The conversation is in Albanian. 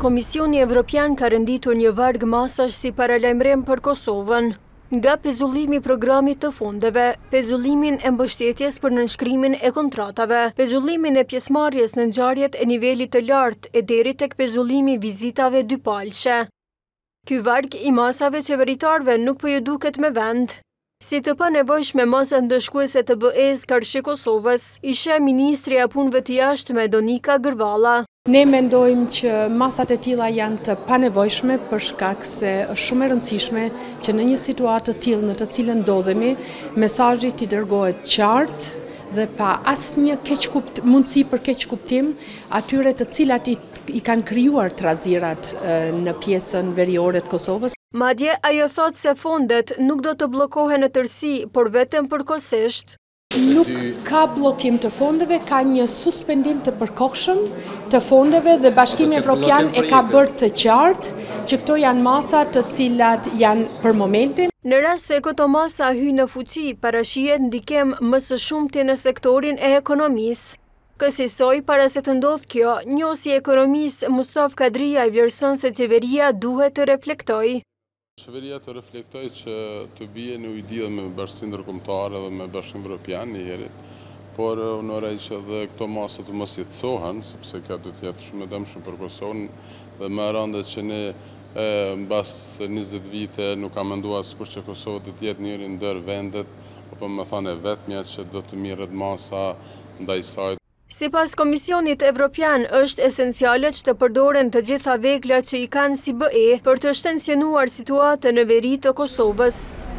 Komisioni Evropian ka renditur një varg masash si paralajmërim për Kosovën, nga pezullimi i programit të fondeve, pezullimin e mbështetjes për nënshkrimin e kontratave, pezullimin e pjesëmarrjes në ngjarjet e nivelit të lartë e deri tek pezullimi i vizitave dypalshe. Ky varg i masave qeveritarëve nuk po ju duket me vend. Si të panevojshme masa ndëshkuese të BE-s Karshi Kosovës, ishte ministri e punëve të jashtme Donika Gërvalla. Ne mendojmë që masat e tilla janë të panevojshme për shkak se është shumë e rëndësishme që në një situatë të tillë në të cilën ndodhemi, mesazhi t'i dërgohet qartë dhe pa asnjë mundësi për keqkuptim atyre të cilat i kanë krijuar trazirat në pjesën veriore të Kosovës. Madje ajo thot se fondet nuk do të bllokohen në tërësi, por vetëm përkohësisht. Nuk ka bllokim të fondeve, ka një suspendim të përkohshëm të fondeve dhe Bashkimi Evropian e ka bërë të qartë që këto janë masa të cilat janë për momentin. Në rast se këto masa hyjnë në fuqi, parashihet ndikim më së shumti në sektorin e ekonomisë. Kësaj, para se të ndodhë kjo, njohësi i ekonomisë Mustaf Kadria i vlerëson se qeveria duhet të reflektojë. Qeveria të reflektoj që të bie në ujdia me bashkësinë ndërkombëtare dhe me Bashkimin Evropian një herë, por unë që dhe këto masa të mos jetësohen, sepse kjo do të jetë shumë e dëmshme për Kosovën dhe më rëndet që ne mbas 20 vite nuk kam menduar askush që Kosova do të jetë njëri ndër vendet, apo më thonë vetmja që do të mirret masa ndaj saj. Sipas Komisionit Evropian, është esenciale që të përdoren të gjitha veglat që i kanë si BE për të shtensionuar situatën në veri të Kosovës.